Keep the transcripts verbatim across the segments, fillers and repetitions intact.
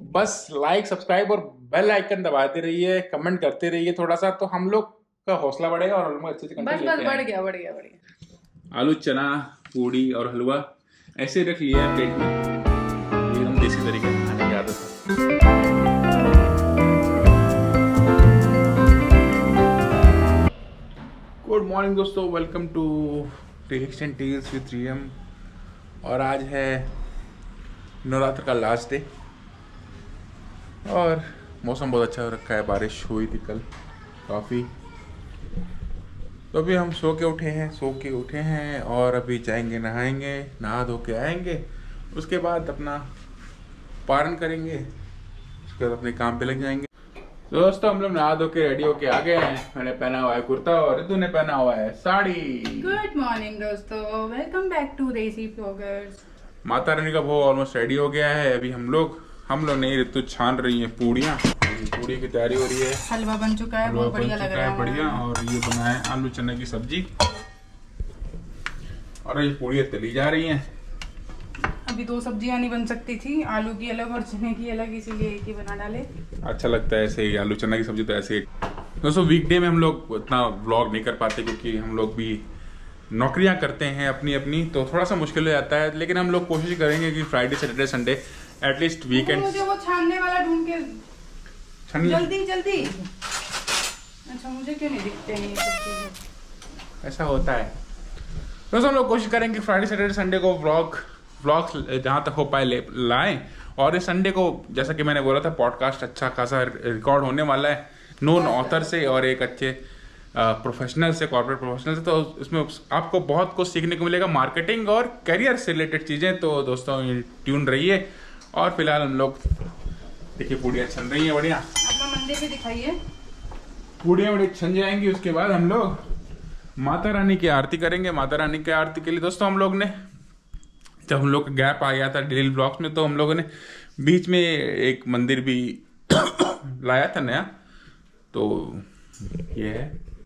बस like subscribe और bell icon दबाते रहिए, कमेंट करते रहिए थोड़ा सा, तो हम लोग का हौसला बढ़ेगा और हम लोग अच्छे से कंटेंट बस लेके बस बढ़ आएंगे। गया बढ़ गया बढ़ गया। आलू चना पूड़ी और हलवा ऐसे रख लिया है प्लेट में, एकदम देसी तरीके से खाने की आदत है। गुड मॉर्निंग दोस्तों, welcome to tastes and tales with रियम। और आज है नवरात्र का लास्ट डे और मौसम बहुत अच्छा हो रखा है, बारिश हुई थी कल काफ़ी। तो अभी हम सो के उठे हैं सो के उठे हैं और अभी जाएंगे नहाएंगे, नहा धो के आएंगे, उसके बाद अपना पारण करेंगे, उसके बाद अपने काम पे लग जाएंगे। तो दोस्तों हम लोग नहा धो के रेडी होके आ गए हैं। मैंने पहना हुआ है कुर्ता और रितु ने पहना हुआ है साड़ी। गुड मॉर्निंग दोस्तों, welcome back to desi vloggers. Mata Rani का भोग ऑलमोस्ट रेडी हो गया है। अभी हम लोग हम लोग नहीं, रितु छान रही है पूड़ियाँ, पूड़ी की तैयारी हो रही है। हलवा बन चुका है, बहुत बढ़िया लग रहा है बढ़िया। और ये बना है आलू चने की सब्जी और ये पूड़ियाँ तली जा रही हैं। अभी दो सब्जियां नहीं बन सकती थी, आलू की अलग और चने की अलग, इसीलिए एक ही बना डाले। अच्छा लगता है ऐसे ही, आलू चना की सब्जी तो ऐसे ही। दोस्तों वीकडे में हम लोग उतना व्लॉग नहीं कर पाते क्योंकि हम लोग भी नौकरियां करते हैं अपनी अपनी, तो थोड़ा सा मुश्किल हो जाता है। लेकिन हम लोग कोशिश करेंगे कि Friday Saturday Sunday at least weekend. मुझे वो छानने वाला ढूंढ के जल्दी जल्दी। अच्छा, मुझे क्यों नहीं दिखते हैं ये सब चीजें? ऐसा होता है। दोस्तों हम लोग कोशिश करेंगे फ्राइडे सैटरडे संडे को व्लॉग व्लॉग जहाँ तक हो पाए ले लाएं। और इस संडे को जैसा कि मैंने बोला था, पॉडकास्ट अच्छा खासा रिकॉर्ड होने वाला है नोन ऑथर से और एक अच्छे प्रोफेशनल से, कॉर्पोरेट प्रोफेशनल से। तो इसमें आपको बहुत कुछ सीखने को मिलेगा, मार्केटिंग और करियर से रिलेटेड चीज़ें। तो दोस्तों ट्यून रहिए। और फिलहाल हम लोग देखिए पूड़ियाँ छन रही हैं बढ़िया। अपना मंदिर भी दिखाइए। पूड़ियाँ बड़ी छन जाएंगी, उसके बाद हम लोग माता रानी की आरती करेंगे। माता रानी की आरती के लिए दोस्तों हम लोग ने, जब हम लोग का गैप आ गया था डेली ब्लॉग्स में, तो हम लोगों ने बीच में एक मंदिर भी लाया था नया। तो ये है,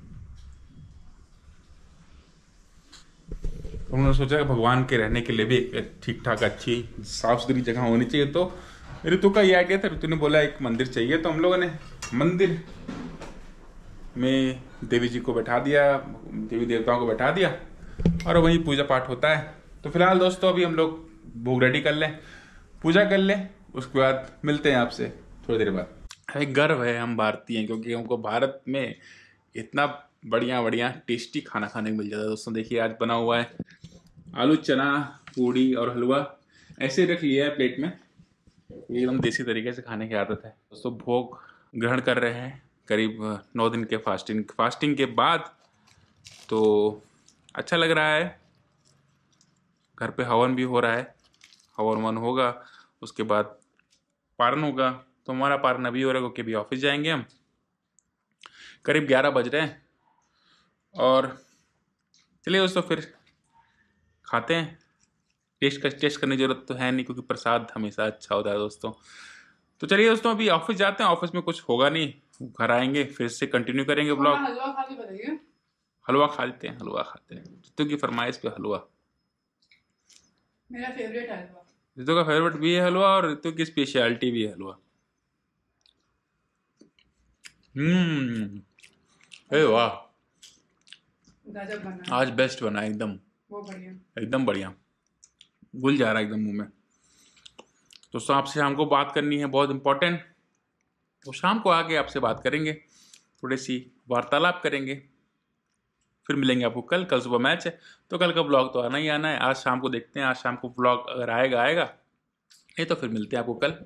उन्होंने सोचा कि भगवान के रहने के लिए भी एक ठीक ठाक अच्छी साफ सुथरी जगह होनी चाहिए। तो ऋतु का ये आइडिया था, ऋतु ने बोला एक मंदिर चाहिए, तो हम लोगों ने मंदिर में देवी जी को बैठा दिया, देवी देवताओं को बैठा दिया और वहीं पूजा पाठ होता है। तो फिलहाल दोस्तों अभी हम लोग भोग रेडी कर लें, पूजा कर लें, उसके बाद मिलते हैं आपसे थोड़ी देर बाद। एक गर्व है हम भारतीय हैं क्योंकि हमको भारत में इतना बढ़िया बढ़िया टेस्टी खाना खाने को मिल जाता है। दोस्तों देखिए आज बना हुआ है आलू चना पूड़ी और हलवा, ऐसे रख लिया है प्लेट में, एकदम देसी तरीके से खाने की आदत है। दोस्तों भोग ग्रहण कर रहे हैं करीब नौ दिन के फास्टिंग फास्टिंग के बाद। तो अच्छा लग रहा है, घर पे हवन भी हो रहा है, हवन वन होगा, उसके बाद पारण होगा। तो हमारा पारण अभी हो रहा है क्योंकि अभी ऑफिस जाएंगे हम, करीब ग्यारह बज रहे हैं। और चलिए दोस्तों फिर खाते हैं। टेस्ट का टेस्ट करने की जरूरत तो है नहीं क्योंकि प्रसाद हमेशा अच्छा होता है दोस्तों। तो चलिए दोस्तों अभी ऑफिस जाते हैं, ऑफिस में कुछ होगा नहीं, घर आएंगे फिर से कंटिन्यू करेंगे ब्लॉग। हलवा खा के बताइए। हलवा खा लेते हैं, हलवा खाते हैं। जितू की फरमाइश पे हलवा, मेरा फेवरेट हलवा। रितु का फेवरेट भी है हलवा और रितु की स्पेशलिटी भी है हलवा। हम्म, अरे वाह, गजब बना, आज बेस्ट बना एकदम, वो बढ़िया, एकदम बढ़िया, घुल जा रहा है एकदम मुंह में। दोस्तों आपसे शाम को बात करनी है, बहुत इंपॉर्टेंट। तो शाम को आके आपसे बात करेंगे, थोड़ी सी वार्तालाप करेंगे, फिर मिलेंगे आपको कल। कल सुबह मैच है तो कल का ब्लॉग तो आना ही आना है। आज शाम को देखते हैं, आज शाम को ब्लॉग अगर आएगा आएगा, नहीं तो फिर मिलते हैं आपको कल।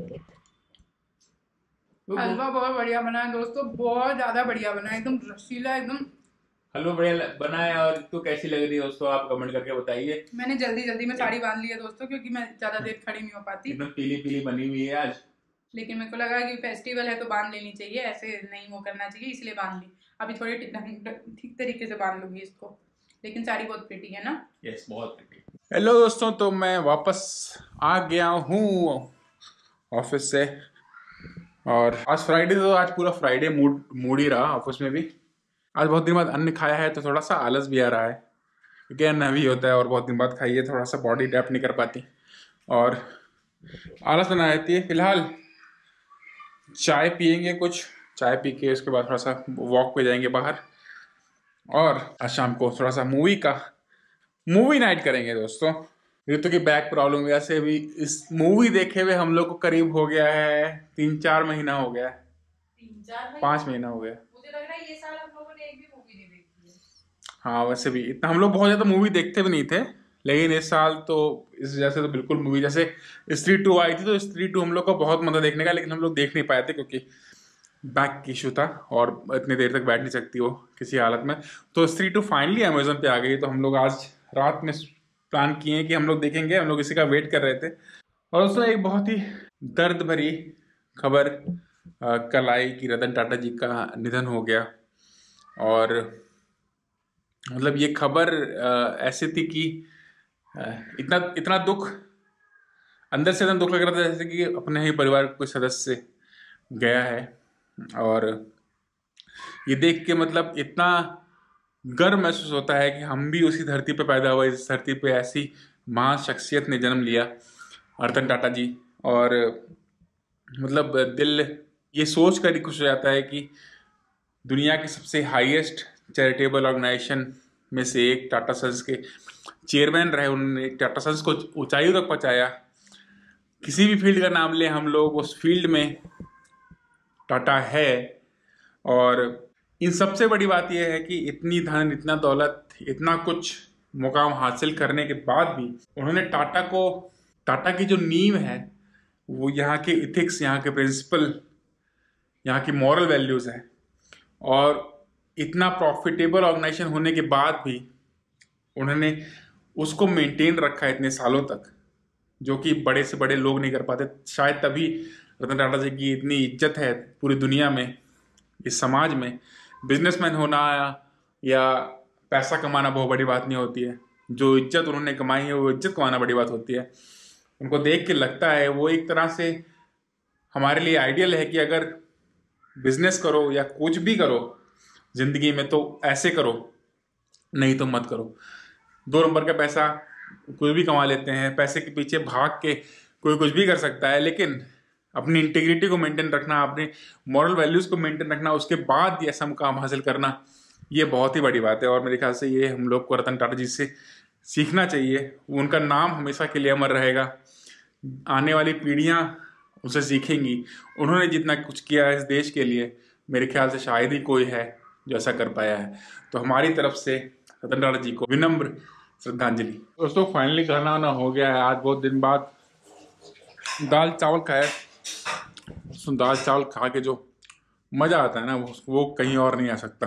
हलवा बहुत बढ़िया बना है दोस्तों, बहुत ज्यादा बढ़िया बना है, एकदम रसीला, एकदम हलवा बढ़िया बना है। और तो कैसी लग रही है दोस्तों, आप कमेंट करके बताइए। मैंने जल्दी जल्दी में साड़ी बांध ली है दोस्तों, क्योंकि मैं ज्यादा देर खड़ी नहीं हो पाती। एकदम पीली पीली बनी हुई है आज, लेकिन मेरे को लगा कि फेस्टिवल है तो बांध लेनी चाहिए, ऐसे नहीं वो करना चाहिए, इसलिए बांध ली। अभी थोड़ी ठीक तरीके से बांध लूंगी इसको, लेकिन साड़ी बहुत प्रिटी है ना। यस बहुत प्रिटी। हेलो दोस्तों, तो मैं वापस आ गया हूँ ऑफिस से और आज फ्राइडे, तो आज पूरा फ्राइडे मूड मूड ही रहा ऑफिस में भी। आज बहुत दिन बाद अन्न खाया है तो थोड़ा सा आलस भी आ रहा है क्योंकि अन्न हैवी होता है और बहुत दिन बाद खाइए, थोड़ा सा बॉडी अडैप्ट नहीं कर पाती और आलस बना रहती है। फिलहाल चाय पियेंगे कुछ, चाय पी के उसके बाद थोड़ा सा वॉक पे जाएंगे बाहर, और आज शाम को थोड़ा सा मूवी का मूवी नाइट करेंगे दोस्तों। ऋतु की बैक प्रॉब्लम वजह से भी इस मूवी देखे हुए हम लोग को करीब हो गया है तीन चार महीना हो गया है, तीन चार महीने पाँच महीना हो गया। मुझे लग रहा है ये साल हम लोगों ने एक भी मूवी नहीं देखी है। हाँ वैसे भी इतना हम लोग बहुत ज़्यादा मूवी देखते भी नहीं थे, लेकिन इस साल तो इस वजह से तो बिल्कुल मूवी, जैसे स्त्री टू आई थी तो स्त्री टू हम लोग को बहुत मजा देखने का, लेकिन हम लोग देख नहीं पाए थे क्योंकि बैक की इशू था और इतनी देर तक बैठ नहीं सकती वो किसी हालत में। तो स्त्री टू फाइनली अमेजोन पे आ गई, तो हम लोग आज रात में प्लान किए हैं कि हम लोग देखेंगे, हम लोग इसी का वेट कर रहे थे। और उसमें एक बहुत ही दर्द भरी खबर कल आई कि रतन टाटा जी का निधन हो गया। और मतलब ये खबर ऐसी थी कि इतना इतना दुख, अंदर से इतना दुख लग रहा था जैसे कि अपने ही परिवार के कोई सदस्य गया है। और ये देख के मतलब इतना गर्व महसूस होता है कि हम भी उसी धरती पे पैदा हुए, इस धरती पे ऐसी महान शख्सियत ने जन्म लिया, रतन टाटा जी। और मतलब दिल ये सोच कर ही खुश हो जाता है कि दुनिया के सबसे हाईएस्ट चैरिटेबल ऑर्गेनाइजेशन में से एक टाटा सन्स के चेयरमैन रहे, उन्होंने टाटा सन्स को ऊंचाइयों तक पहुंचाया। किसी भी फील्ड का नाम ले हम लोग, उस फील्ड में टाटा है। और इन सबसे बड़ी बात यह है कि इतनी धन, इतना दौलत, इतना कुछ मुकाम हासिल करने के बाद भी उन्होंने टाटा को, टाटा की जो नींव है वो यहाँ के इथिक्स, यहाँ के प्रिंसिपल, यहाँ की मॉरल वैल्यूज़ हैं। और इतना प्रॉफिटेबल ऑर्गेनाइजेशन होने के बाद भी उन्होंने उसको मेंटेन रखा है इतने सालों तक, जो कि बड़े से बड़े लोग नहीं कर पाते। शायद तभी रतन टाटा जी की इतनी इज्जत है पूरी दुनिया में, इस समाज में। बिजनेसमैन होना या पैसा कमाना बहुत बड़ी बात नहीं होती है, जो इज्जत उन्होंने कमाई है वो इज्जत कमाना बड़ी बात होती है। उनको देख के लगता है वो एक तरह से हमारे लिए आइडियल है कि अगर बिजनेस करो या कुछ भी करो जिंदगी में तो ऐसे करो, नहीं तो मत करो। दो नंबर का पैसा कुछ भी कमा लेते हैं, पैसे के पीछे भाग के कोई कुछ भी कर सकता है, लेकिन अपनी इंटीग्रिटी को मेंटेन रखना, अपने मॉरल वैल्यूज को मेंटेन रखना, उसके बाद ये ऐसा मुकाम हासिल करना, ये बहुत ही बड़ी बात है। और मेरे ख्याल से ये हम लोग को रतन टाटा जी से सीखना चाहिए। उनका नाम हमेशा के लिए अमर रहेगा, आने वाली पीढ़ियां उसे सीखेंगी। उन्होंने जितना कुछ किया है इस देश के लिए, मेरे ख्याल से शायद ही कोई है जो ऐसा कर पाया है। तो हमारी तरफ से रतन टाटा जी को विनम्र श्रद्धांजलि। दोस्तों फाइनली खाना वाना हो गया है। आज बहुत दिन बाद दाल चावल खाया। दाल चावल खा के जो मज़ा आता है ना वो कहीं और नहीं आ सकता।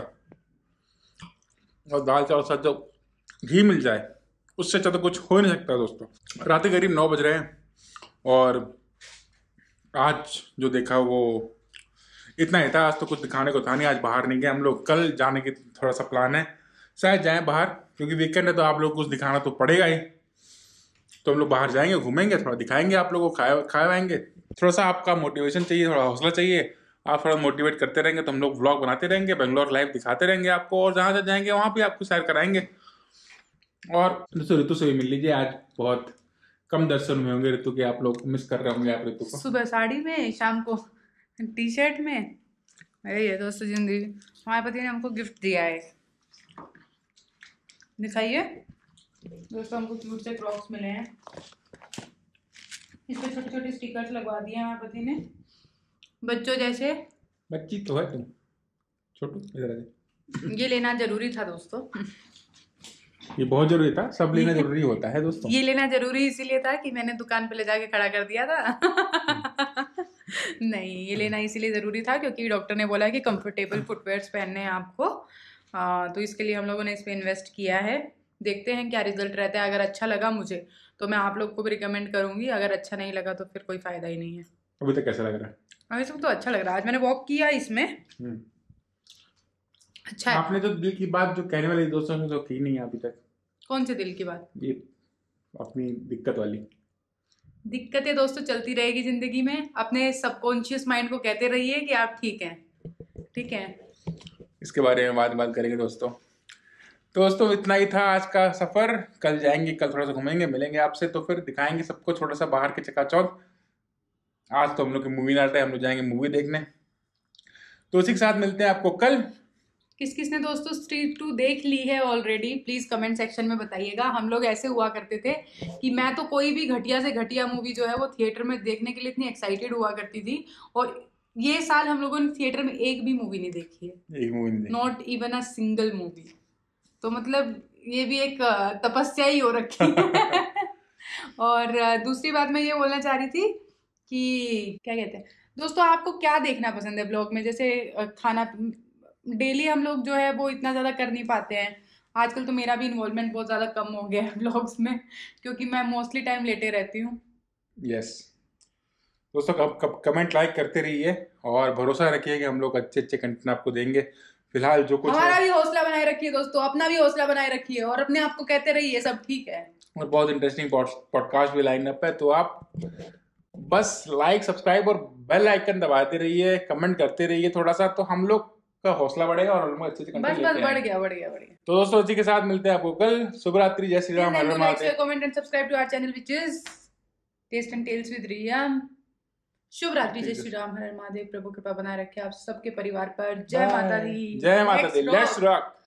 और दाल चावल साथ जो घी मिल जाए उससे अच्छा तो कुछ हो ही नहीं सकता। दोस्तों रात के करीब नौ बज रहे हैं और आज जो देखा वो इतना ही था। आज तो कुछ दिखाने को था नहीं, आज बाहर नहीं गए हम लोग। कल जाने की थोड़ा सा प्लान है, शायद जाएं बाहर, क्योंकि वीकेंड है तो आप लोग कुछ दिखाना तो पड़ेगा ही। तो हम लोग बाहर जाएंगे, घूमेंगे, थोड़ा दिखाएंगे आप लोगों को, खाए खाएंगे। थोड़ा सा आपका मोटिवेशन चाहिए, थोड़ा हौसला चाहिए। आप थोड़ा मोटिवेट करते रहेंगे तो हम लोग व्लॉग बनाते रहेंगे, बेंगलोर लाइव दिखाते रहेंगे आपको, और जहाँ जहाँ जाएंगे वहाँ भी आपको शेयर कराएंगे। और दोस्तों ऋतु से भी मिल लीजिए, आज बहुत कम दर्शन में होंगे ऋतु के, आप लोग मिस कर रहे होंगे आप ऋतु को। सुबह साड़ी में, शाम को टी शर्ट में। अरे ये दोस्तों जिंदगी, हमारे पति ने हमको गिफ्ट दिया है, दिखाइए दोस्तों। हमको क्यूट से क्रॉक्स मिले हैं, इस पे छोटे छोटे स्टिकर्स लगवा दिए हैं हमारे पति ने, बच्चों जैसे। बच्ची तो है तुम, छोटू इधर आ। ये लेना जरूरी था दोस्तों, ये बहुत जरूरी था, सब लेना जरूरी होता है दोस्तों। ये लेना जरूरी इसीलिए था कि मैंने दुकान पे ले जाके खड़ा कर दिया था। नहीं, ये लेना इसीलिए ज़रूरी था क्योंकि डॉक्टर ने बोला कि कंफर्टेबल फुटवेयर्स पहनने हैं आपको, आ, तो इसके लिए हम लोगों ने इस पर इन्वेस्ट किया है। देखते हैं क्या रिजल्ट रहता है। अगर अच्छा लगा मुझे तो मैं आप लोग को भी रिकमेंड करूँगी, अगर अच्छा नहीं लगा तो फिर कोई फ़ायदा ही नहीं है। अभी तक कैसा लग रहा है? अभी तक तो अच्छा लग रहा है। आज मैंने वॉक किया इसमें, अच्छा है। आपने तो दिल की बात जो कहने वाली दोस्तों ने तो की नहीं अभी तक। कौन सी दिल की बात? ये अपनी दिक्कत वाली। दिक्कतें दोस्तों चलती रहेगी जिंदगी में। अपने सबकॉन्शियस माइंड को कहते रहिए कि आप ठीक हैं, ठीक है। इसके बारे में बाद बात करेंगे दोस्तों। तो दोस्तों इतना ही था आज का सफर। कल जाएंगे, कल थोड़ा सा घूमेंगे, मिलेंगे आपसे, तो फिर दिखाएंगे सबको थोड़ा सा बाहर के चकाचौंध। आज तो हम लोग की मूवी नाइट है, हम लोग जाएंगे मूवी देखने। तो उसी के साथ मिलते हैं आपको कल। किस किसने दोस्तों स्ट्रीट टू देख ली है ऑलरेडी, प्लीज कमेंट सेक्शन में बताइएगा। हम लोग ऐसे हुआ करते थे कि मैं तो कोई भी घटिया से घटिया मूवी जो है वो थिएटर में देखने के लिए इतनी एक्साइटेड हुआ करती थी, और ये साल हम लोगों ने थिएटर में एक भी मूवी नहीं देखी है, एक मूवी नहीं देखी, not even a single movie. तो मतलब ये भी एक तपस्या ही हो रखी है। और दूसरी बात मैं ये बोलना चाह रही थी कि क्या कहते हैं दोस्तों, आपको क्या देखना पसंद है ब्लॉग में? जैसे खाना, डेली हम लोग जो है वो इतना ज़्यादा कर नहीं पाते हैं आजकल, तो मेरा भी इन्वॉल्वमेंट बहुत ज़्यादा कम हो गया है ब्लॉग्स में, क्योंकि मैं मोस्टली टाइम लेटे रहती हूँ। यस दोस्तों, कब कब कमेंट लाइक करते रहिए और भरोसा रखिए कि हम लोग अच्छे अच्छे कंटेंट आपको देंगे। फिलहाल जो कुछ हमारा है, भी हौसला बनाए रखिए दोस्तों, अपना भी हौसला बनाए रखिए और अपने आप को कहते रहिए सब ठीक है। और बहुत इंटरेस्टिंग पॉडकास्ट भी लाइन अप है, तो आप बस लाइक सब्सक्राइब और बेल आइकन दबाते रहिए, कमेंट करते रहिए थोड़ा सा, तो हम लोग का हौसला बढ़ेगा और हम लोग अच्छे अच्छे कंटेंट बस लेके बस बढ़ आएंगे। गया बढ़ गया बढ़ गया। तो दोस्तों इसी के साथ मिलते हैं आपको कल। शुभ रात्रि, जय श्री राम, हर हर Mahadev. Comment and subscribe to our channel which is taste and tales with Riya. शुभ रात्रि, जय श्री राम, हर हर महादेव। प्रभु कृपा बनाए रखे आप सबके परिवार पर। जय माता दी, जय माता दी, लेट्स रॉक।